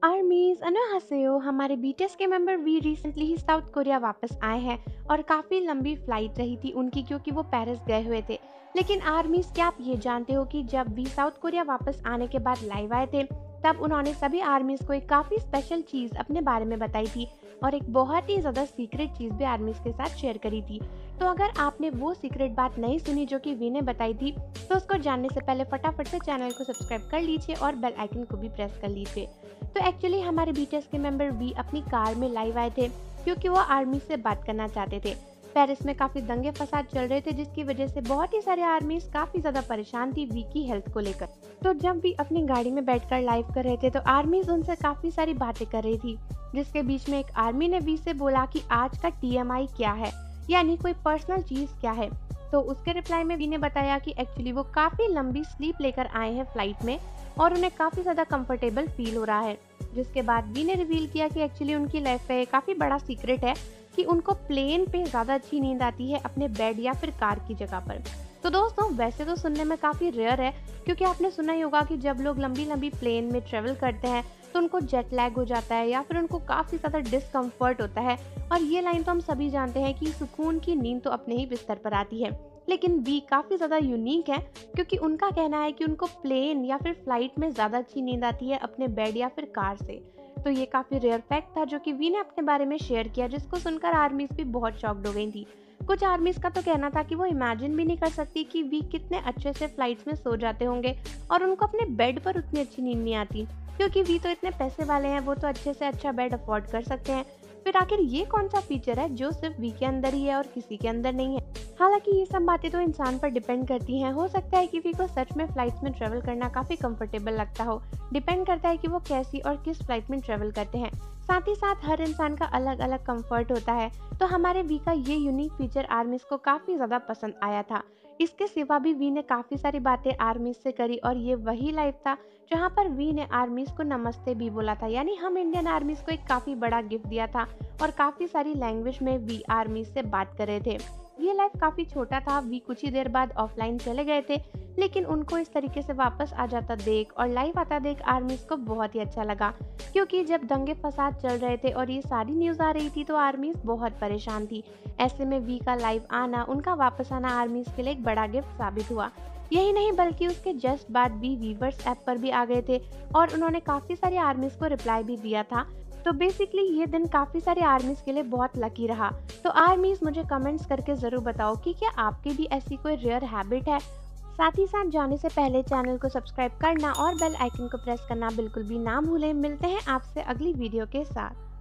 आर्मीज अन्योहासेयो हमारे बीटीएस के member V recently ही साउथ कोरिया वापस आए हैं और काफ़ी लंबी फ्लाइट रही थी उनकी क्योंकि वो पेरिस गए हुए थे। लेकिन आर्मीज क्या आप ये जानते हो कि जब वी साउथ कोरिया वापस आने के बाद लाइव आए थे तब उन्होंने सभी आर्मीज को एक काफ़ी स्पेशल चीज़ अपने बारे में बताई थी और एक बहुत ही ज़्यादा सीक्रेट चीज़ भी आर्मीज के साथ शेयर करी थी। तो अगर आपने वो सीक्रेट बात नहीं सुनी जो कि वी ने बताई थी तो उसको जानने से पहले फटाफट से चैनल को सब्सक्राइब कर लीजिए और बेल आइकन को भी प्रेस कर लीजिए। तो एक्चुअली हमारे बीटीएस के मेंबर वी अपनी कार में लाइव आए थे क्योंकि वो आर्मी से बात करना चाहते थे। पेरिस में काफी दंगे फसाद चल रहे थे जिसकी वजह से बहुत ही सारे आर्मीज काफी ज्यादा परेशान थी वी की हेल्थ को लेकर। तो जब वी अपनी गाड़ी में बैठकर लाइव कर रहे थे तो आर्मीज उनसे काफी सारी बातें कर रही थी, जिसके बीच में एक आर्मी ने वी से बोला कि आज का टीएमआई क्या है, यानी कोई पर्सनल चीज क्या है। तो उसके रिप्लाई में वी ने बताया कि एक्चुअली वो काफी लंबी स्लीप लेकर आए हैं फ्लाइट में और उन्हें काफी ज्यादा कंफर्टेबल फील हो रहा है। जिसके बाद वी ने रिवील किया कि एक्चुअली उनकी लाइफ का काफी बड़ा सीक्रेट है कि उनको प्लेन पे ज्यादा अच्छी नींद आती है अपने बेड या फिर कार की जगह पर। तो दोस्तों वैसे तो सुनने में काफी रेयर है क्योंकि आपने सुना ही होगा कि जब लोग लंबी लंबी प्लेन में ट्रेवल करते हैं तो उनको जेट लैग हो जाता है या फिर उनको काफी ज्यादा डिस्कम्फर्ट होता है। और ये लाइन तो हम सभी जानते हैं कि सुकून की नींद तो अपने ही बिस्तर पर आती है। लेकिन वी काफ़ी ज़्यादा यूनिक है क्योंकि उनका कहना है कि उनको प्लेन या फिर फ्लाइट में ज़्यादा अच्छी नींद आती है अपने बेड या फिर कार से। तो ये काफ़ी रेयर फैक्ट था जो कि वी ने अपने बारे में शेयर किया, जिसको सुनकर आर्मीज भी बहुत शॉक्ड हो गई थी। कुछ आर्मीज का तो कहना था कि वो इमेजिन भी नहीं कर सकती कि वी कितने अच्छे से फ्लाइट्स में सो जाते होंगे और उनको अपने बेड पर उतनी अच्छी नींद नहीं आती, क्योंकि वी तो इतने पैसे वाले हैं, वो तो अच्छे से अच्छा बेड अफोर्ड कर सकते हैं। फिर आखिर ये कौन सा फीचर है जो सिर्फ वी के अंदर ही है और किसी के अंदर नहीं है। हालांकि ये सब बातें तो इंसान पर डिपेंड करती हैं। हो सकता है कि वी को सच में फ्लाइट्स में ट्रेवल करना काफ़ी कंफर्टेबल लगता हो। डिपेंड करता है कि वो कैसी और किस फ्लाइट में ट्रेवल करते हैं। साथ ही साथ हर इंसान का अलग अलग कंफर्ट होता है। तो हमारे वी का ये यूनिक फीचर आर्मीज को काफ़ी ज़्यादा पसंद आया था। इसके सिवा भी वी ने काफ़ी सारी बातें आर्मीज से करी और ये वही लाइव था जहाँ पर वी ने आर्मीज को नमस्ते भी बोला था, यानी हम इंडियन आर्मीज को एक काफ़ी बड़ा गिफ्ट दिया था और काफ़ी सारी लैंग्वेज में वी आर्मीज से बात कर रहे थे। ये लाइव काफ़ी छोटा था, वी कुछ ही देर बाद ऑफलाइन चले गए थे, लेकिन उनको इस तरीके से वापस आ जाता देख और लाइव आता देख आर्मीज को बहुत ही अच्छा लगा, क्योंकि जब दंगे फसाद चल रहे थे और ये सारी न्यूज़ आ रही थी तो आर्मीज बहुत परेशान थी। ऐसे में वी का लाइव आना, उनका वापस आना आर्मीज के लिए एक बड़ा गिफ्ट साबित हुआ। यही नहीं बल्कि उसके जस्ट बाद भी वीवर्स ऐप पर भी आ गए थे और उन्होंने काफ़ी सारे आर्मीज को रिप्लाई भी दिया था। तो बेसिकली ये दिन काफ़ी सारे आर्मीज के लिए बहुत लकी रहा। तो आर्मीज मुझे कमेंट्स करके ज़रूर बताओ कि क्या आपकी भी ऐसी कोई रेयर हैबिट है। साथ ही साथ जाने से पहले चैनल को सब्सक्राइब करना और बेल आइकन को प्रेस करना बिल्कुल भी ना भूलें। मिलते हैं आपसे अगली वीडियो के साथ।